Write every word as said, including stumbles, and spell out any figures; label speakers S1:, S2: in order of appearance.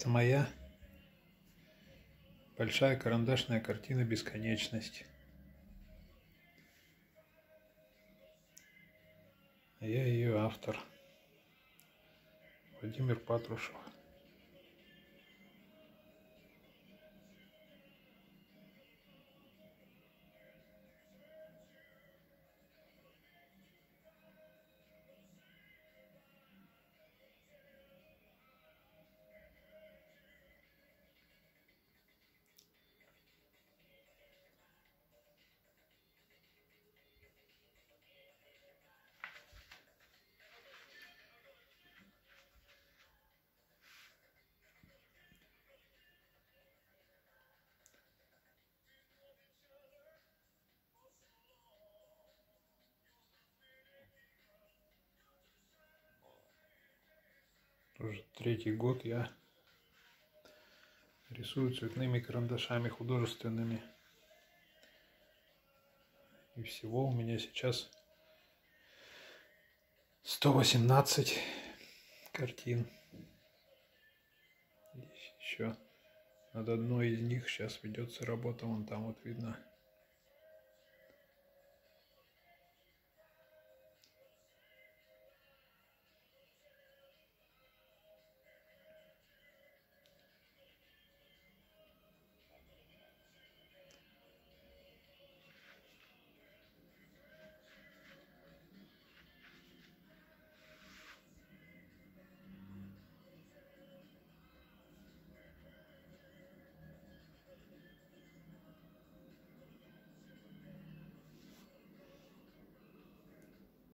S1: Это моя большая карандашная картина «Бесконечность». А я ее автор, Владимир Патрушев. Уже третий год я рисую цветными карандашами художественными. И всего у меня сейчас сто восемнадцать картин. Здесь еще над одной из них сейчас ведется работа, вон там вот видно.